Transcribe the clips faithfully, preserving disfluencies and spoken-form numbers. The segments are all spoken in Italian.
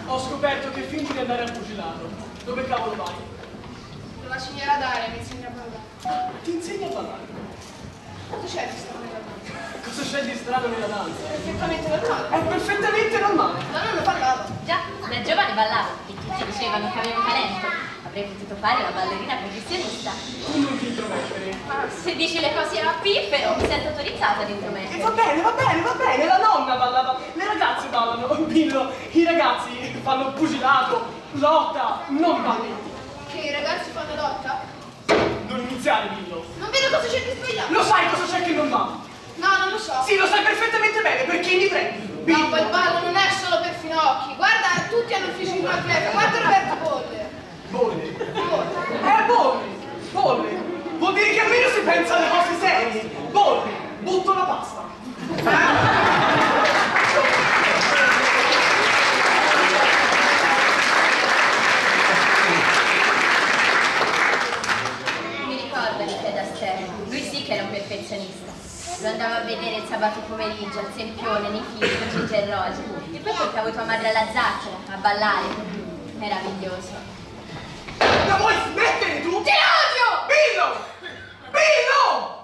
Ho scoperto che fingi di andare al pugilato. Dove cavolo vai? La signora Daria mi insegna a ballare. Ti insegna a ballare? Cosa c'è di strano nella danza? Cosa c'è di strano nella danza? È perfettamente normale. È perfettamente normale. Da nonno ballava. Già, da giovane ballavo e tutti dicevano che avevo talento. Avrei potuto fare la ballerina professionista. Tu non ti intromettere. Ma se dici le cose a piffero, mi sento autorizzata ad intromettere. E va bene, va bene, va bene. La nonna ballava. Le ragazze ballano. Billo, i ragazzi fanno pugilato, lotta, non balletti. Che i ragazzi fanno lotta? Non iniziare, Billo. Non vedo cosa c'è di sbagliato. Lo sai cosa c'è che non va? No, non lo so. Sì, lo sai perfettamente bene, perché mi prendi? No, quel ballo non è solo per finocchi. Guarda, tutti hanno il fisico atleta. Guarda Roberto Bolle. Bolle. Bolle. Eh, bolle. Bolle. Vuol dire che almeno si pensa alle cose serie. Bolle. Butto la pasta. Mi ricorda di Fred Astaire. Lui sì che era un perfezionista. Lo andavo a vedere il sabato pomeriggio al Sempione, nei film con Ginger Rose. E poi portavo tua madre alla zattera a ballare. Meraviglioso. La vuoi smettere tu? Ti odio! Billo! Billo!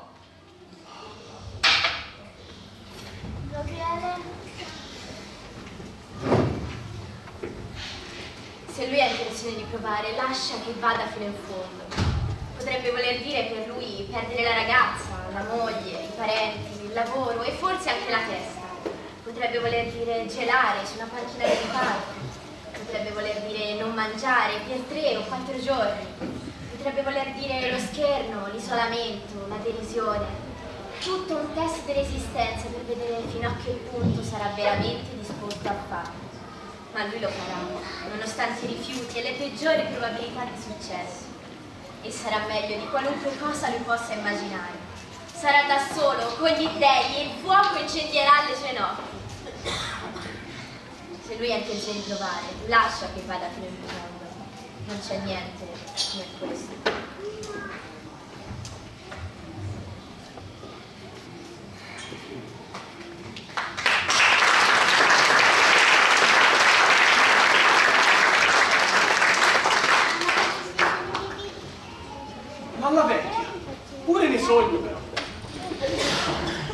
Se lui ha intenzione di provare, lascia che vada fino in fondo. Potrebbe voler dire per lui perdere la ragazza, la moglie, i parenti, il lavoro e forse anche la testa. Potrebbe voler dire gelare su una panchina di parco. Potrebbe voler dire non mangiare per tre o quattro giorni. Potrebbe voler dire lo scherno, l'isolamento, la derisione. Tutto un test di resistenza per vedere fino a che punto sarà veramente disposto a farlo. Ma lui lo farà, nonostante i rifiuti e le peggiori probabilità di successo. E sarà meglio di qualunque cosa lui possa immaginare. Sarà da solo, con gli dèi, e il fuoco incendierà le sue notti. Se lui ha intenzione di provare, lascia che vada fino in fondo. Non c'è niente come questo. Alla vecchia. Pure ne sogno però.